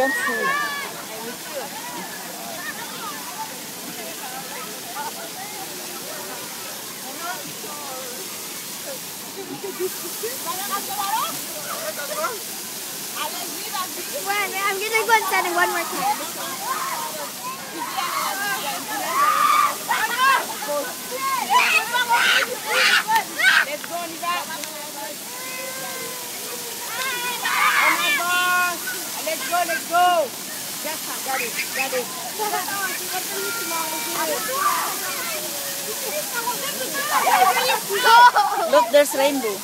want food. When I'm gonna go inside one more time. Let's go, Nida. Oh my gosh. Let's go, let's go. Yes, got it, got it. Look, there's rainbow.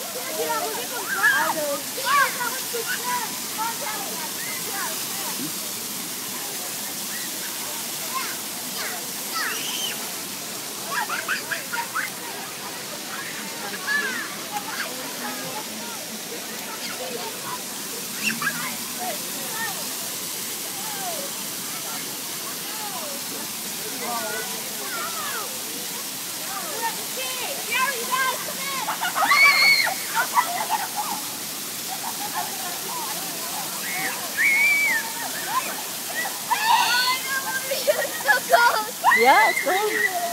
Yeah, it's cold.